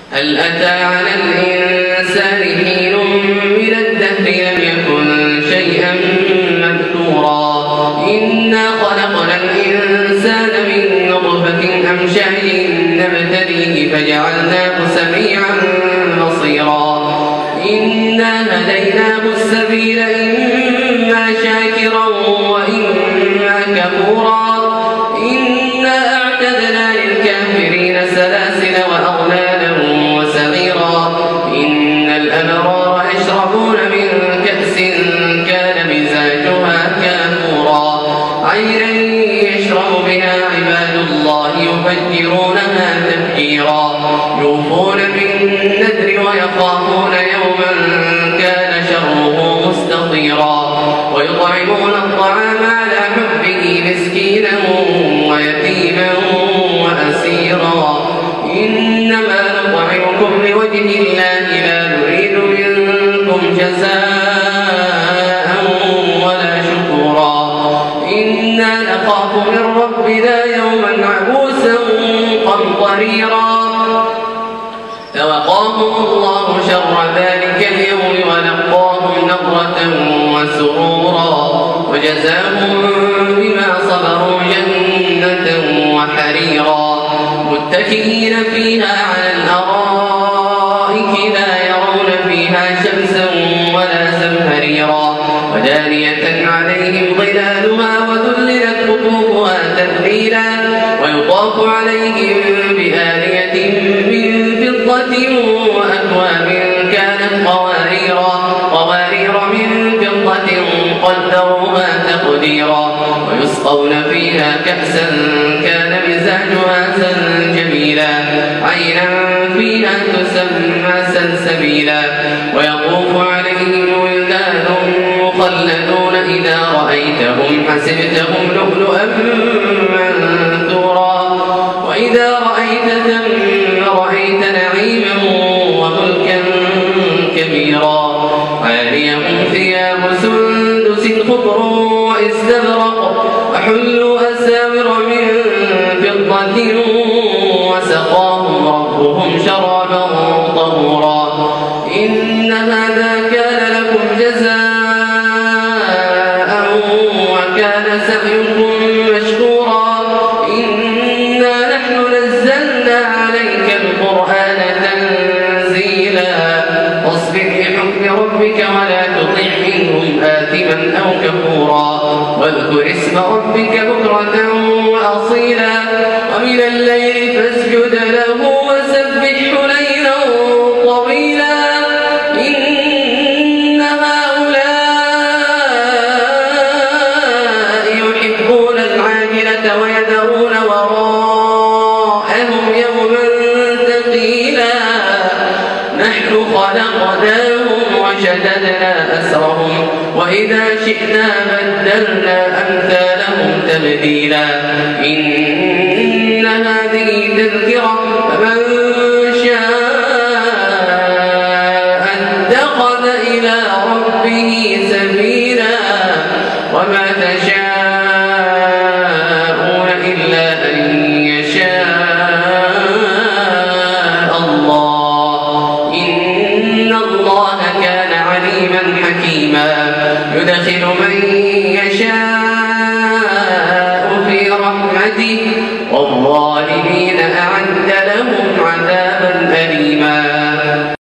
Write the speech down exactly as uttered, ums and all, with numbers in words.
هل أتى على الإنسان حين من الدهر لم يكن شيئا مذكورا إنا خلقنا الإنسان من نطفة أمشاج نبتليه فجعلناه سميعا بصيرا إنا هديناه السبيل إما شاكرا وإما كفورا إنا أعتدنا للكافرين سلاسل وأغلالا وسعيرا إن الأبرار يشربون من كأس كان مزاجها كافورا عينا يشرب بها عباد الله يفجرونها تفجيرا يوفون بالنذر ويخافون يوما كان شره مستطيرا ويطعمون الطعام على حبه مسكينا ويتيما وأسيرا إنما نطعمكم لوجه الله لا نريد منكم جزاء ولا شكورا إنا نخاف من ربنا يوما عبوسا قمطريرا فوقاهم الله شر ذلك اليوم ولقاهم نضرة وسرورا وجزاهم بما صبروا جنة وحريرا متكئين فيها على الأرائك لا يرون فيها شمسا ولا زمهريرا ودانية عليهم ظلالها وذللت قطوفها تذليلا ويطاف عليهم بآنية من فضة وأكواب كانت قواريرا قوارير من فضة قدروها تقديرا ويسقون فيها كأسا كان مزاجها سلجبيلا عينا فيها تسمى سلسبيلا ويطوف عليهم ولدان مخلدون إذا رأيتهم حسبتهم لؤلؤا منثورا وإذا رأيت ثم رأيت نعيما وملكا كبيرا عاليهم ثياب سندس خضر واستبرق وحلوا أساور من فضة وسقاهم ربهم شرابا طهورا إن هذا كان لكم جزاء وكان سعيكم مشكورا إنا نحن نزلنا عليك القرآن تنزيلا واصبر لحكم ربك ولا تطع منهم آثما أو كفورا واذكر اسم ربك بكرة وأصيلا ومن الليل فاسجد له وسبحه ليلا طويلا إن هؤلاء يحبون العاجلة ويذرون وراءهم يوما ثقيلا نحن خلقناهم وشددنا أسرهم وإذا شئنا بدلنا أمثالهم تبديلا إن هذه تذكرة فمن